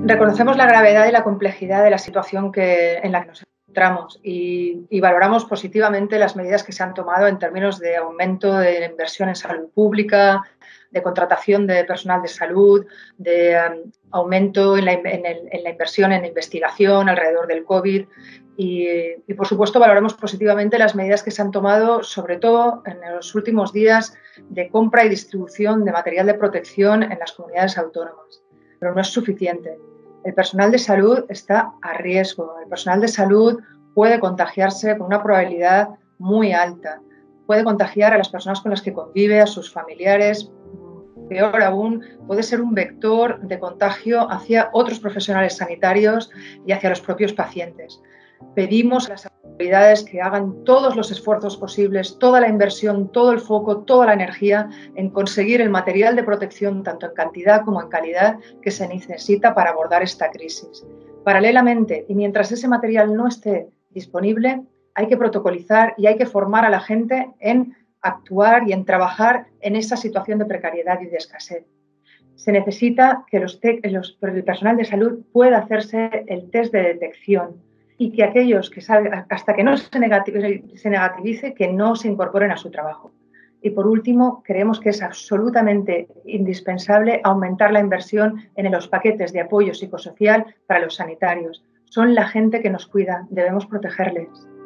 Reconocemos la gravedad y la complejidad de la situación en la que nos encontramos y valoramos positivamente las medidas que se han tomado en términos de aumento de inversión en salud pública, de contratación de personal de salud, de aumento en la inversión en investigación alrededor del COVID por supuesto, valoramos positivamente las medidas que se han tomado, sobre todo en los últimos días, de compra y distribución de material de protección en las comunidades autónomas. Pero no es suficiente. El personal de salud está a riesgo. El personal de salud puede contagiarse con una probabilidad muy alta. Puede contagiar a las personas con las que convive, a sus familiares. Peor aún, puede ser un vector de contagio hacia otros profesionales sanitarios y hacia los propios pacientes. Pedimos a las autoridades que hagan todos los esfuerzos posibles, toda la inversión, todo el foco, toda la energía en conseguir el material de protección, tanto en cantidad como en calidad, que se necesita para abordar esta crisis. Paralelamente, y mientras ese material no esté disponible, hay que protocolizar y hay que formar a la gente en actuar y en trabajar en esa situación de precariedad y de escasez. Se necesita que el personal de salud pueda hacerse el test de detección y que aquellos que salgan, hasta que no se negativice, que no se incorporen a su trabajo. Y por último, creemos que es absolutamente indispensable aumentar la inversión en los paquetes de apoyo psicosocial para los sanitarios. Son la gente que nos cuida, debemos protegerles.